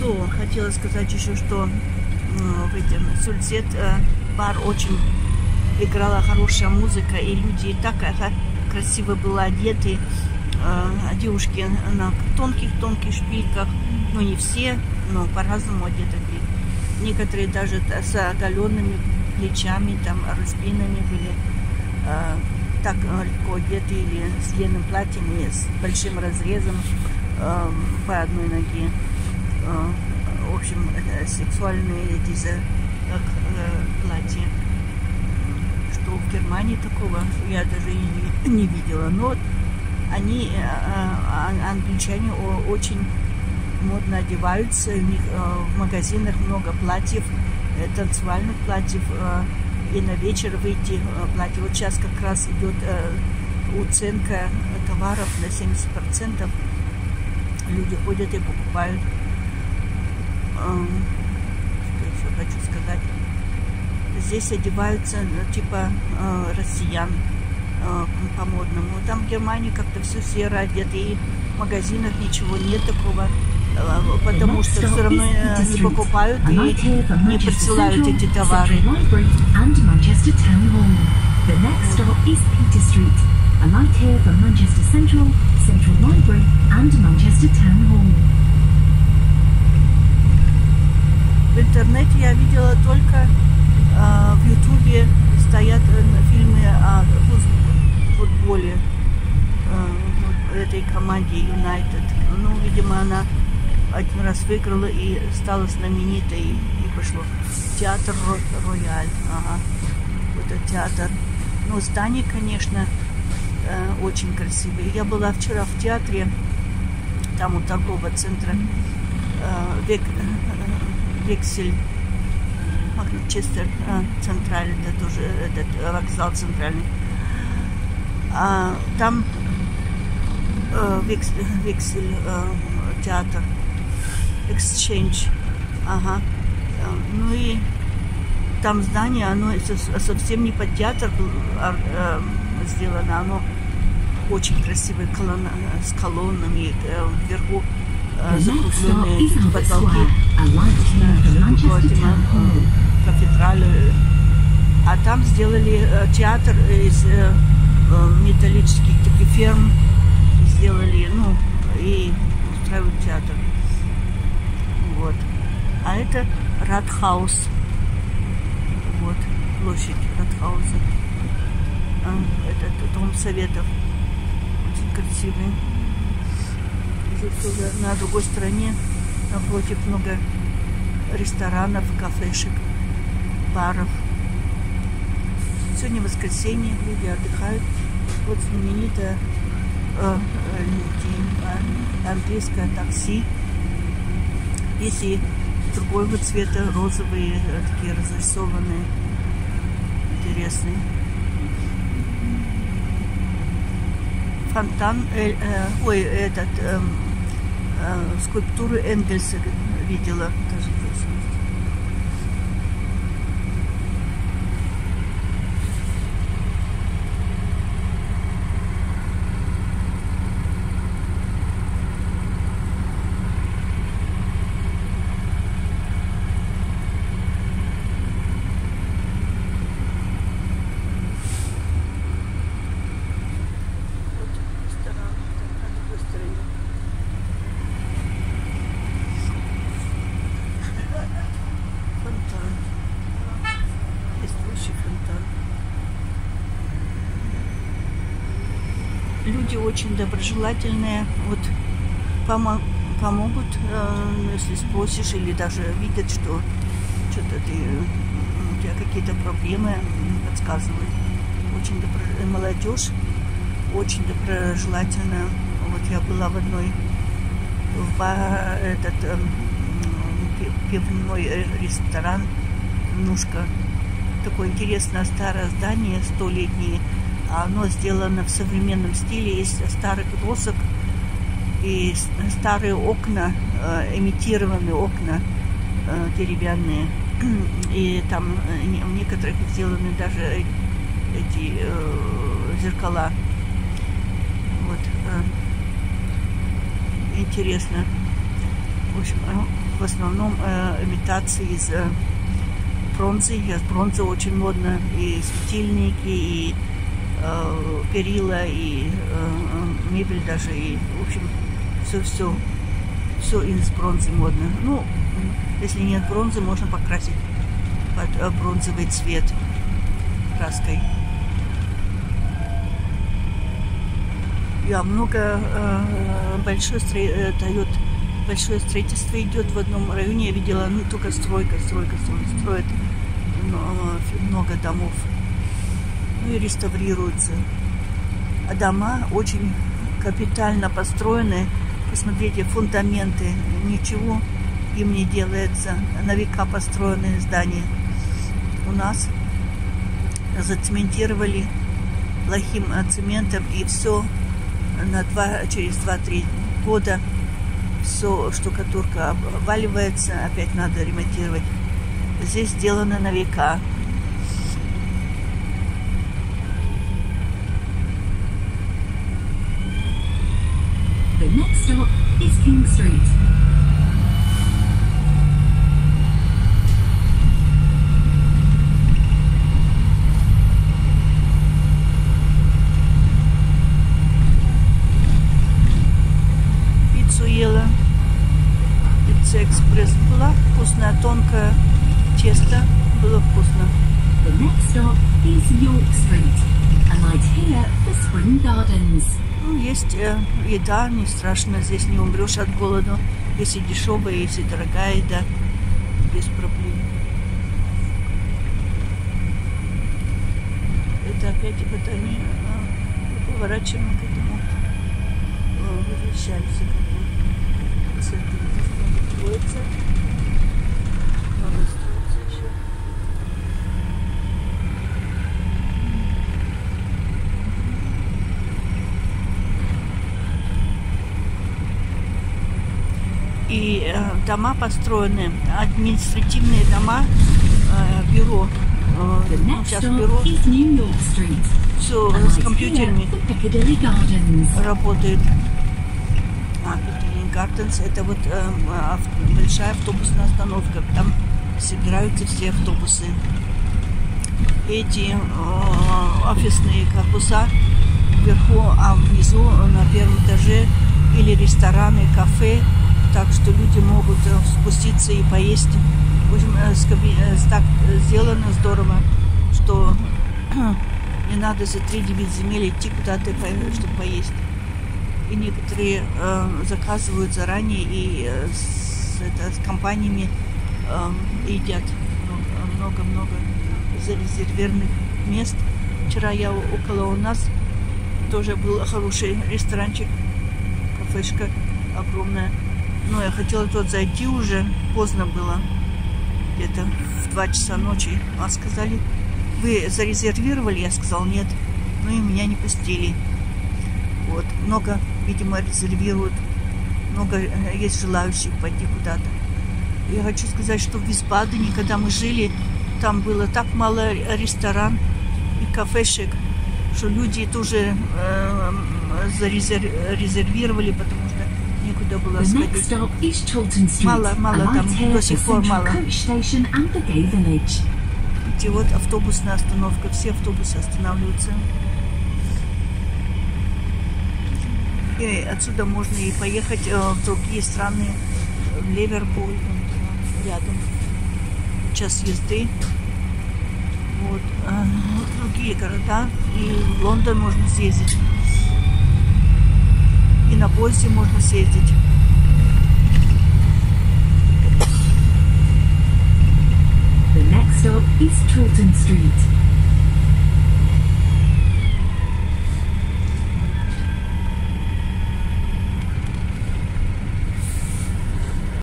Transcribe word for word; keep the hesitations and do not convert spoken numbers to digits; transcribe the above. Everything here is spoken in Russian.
So, хотела сказать еще, что э, в этом Сульцет э, бар очень играла хорошая музыка, и люди так э, красиво были одеты. Э, девушки на тонких-тонких шпильках, ну не все, но по-разному одеты были. Некоторые даже с оголенными плечами, там, распинами были. Э, так легко одеты, или с длинным платьем, и с большим разрезом э, по одной ноге. Э, в общем, э, сексуальные эти э, платья. Что в Германии такого я даже и не, не видела. Но они, э, э, англичане, очень модно одеваются. У них э, в магазинах много платьев, э, танцевальных платьев. Э, и на вечер выйти платье. Вот сейчас как раз идет э, уценка товаров на семьдесят процентов. Люди ходят и покупают. Э, что еще хочу сказать? Здесь одеваются типа э, россиян э, по-модному. Там в Германии как-то все серо одеты, и в магазинах ничего нет такого. Потому что все равно не покупают и не присылают эти товары. В интернете я видела только э, в Ютубе стоят фильмы о футболе э, этой команде Юнайтед. Ну, видимо, она один раз выиграла и стала знаменитой, и, и пошло. Театр Рояль. Ага. Вот это театр. Ну, здание, конечно, э, очень красивое. Я была вчера в театре, там у торгового центра э, Век, э, Вексель, Манчестер э, центральный, это тоже этот вокзал центральный. А, там э, Вексель, Вексель э, театр. Exchange. Ага. Ну и там здание, оно совсем не под театр а, а, сделано, оно очень красивое, колонна, с колоннами, а, вверху а, закругленные потолки, кафедрали. А там сделали а, театр из а, металлических таких ферм, сделали, ну, и устраивают театр. Вот. А это Ратхаус. Вот, площадь Ратхауса. А, это дом советов. Очень красивый. Здесь уже на другой стороне, напротив, много ресторанов, кафешек, баров. Сегодня воскресенье, люди отдыхают. Вот знаменитое э, э, английское такси. Если другого цвета, розовые, такие разрисованные, интересные. Фонтан, э, э, ой, этот, э, э, скульптуру Энгельса видела тоже. Люди очень доброжелательные, вот помо помогут, э, если спросишь, или даже видят, что что-то ты, у тебя какие-то проблемы, подсказывают. Очень добро... молодежь, очень доброжелательная. Вот я была в одной, в бар, этот э, пивной ресторан, немножко такое интересное старое здание, столетнее. Оно сделано в современном стиле, из старых досок и старые окна, э, имитированные окна э, деревянные. И там в некоторых сделаны даже эти э, зеркала. Вот. Э, интересно. В общем, в основном имитации из бронзы. Сейчас бронза очень модна. И светильники, и э, перила, и э, мебель даже. И, в общем, все-все. Все из бронзы модно. Ну, если нет бронзы, можно покрасить под бронзовый цвет краской. Я много э, большое, стро... дает, большое строительство идет в одном районе. Я видела, ну, только стройка, стройка, стройка, строят много домов. Ну и реставрируются. А дома очень капитально построены. Посмотрите, фундаменты, ничего им не делается. На века построенные здания. У нас зацементировали плохим цементом, и все на два, через два-три года все, штукатурка обваливается, опять надо ремонтировать. Здесь сделано на века. The next stop is King Street. Пиццу ела. Пицца экспресс была вкусная, тонкая. Тесто было вкусно. The next stop is York Street. Alight here for Spring Gardens. Ну, есть э, еда, не страшно, здесь не умрешь от голода. Если дешевая, если дорогая еда, без проблем. Это опять вот они э, поворачиваем к этому, э, возвращаемся к этому центру. Строится. Надо строиться еще. И э, дома построены, административные дома, э, бюро, э, сейчас бюро, все с компьютерами работает. А, Piccadilly Gardens, это вот э, авто, большая автобусная остановка, там собираются все автобусы. Эти э, офисные корпуса вверху, а внизу на первом этаже или рестораны, кафе. Так что люди могут спуститься и поесть. В общем, так сделано здорово, что не надо за три девять земель идти куда-то, чтобы поесть. И некоторые э, заказывают заранее и э, с, это, с компаниями э, едят много-много зарезервированных мест. Вчера я около у нас тоже был хороший ресторанчик, кафешка огромная. Но я хотела туда зайти уже, поздно было, где-то в два часа ночи. А сказали, вы зарезервировали? Я сказал, нет. Ну и меня не пустили. Вот, много, видимо, резервируют. Много есть желающих пойти куда-то. Я хочу сказать, что в Висбадене, когда мы жили, там было так мало ресторан и кафешек, что люди тоже э, зарезервировали, потому что некуда было сходить. Мало, мало там, до сих пор мало. Где вот автобусная остановка, все автобусы останавливаются. И отсюда можно и поехать в другие страны, в Ливерпуль, рядом, час езды. Вот, другие города, и в Лондон можно съездить. И на поезде можно съездить. The next stop is Chawton Street.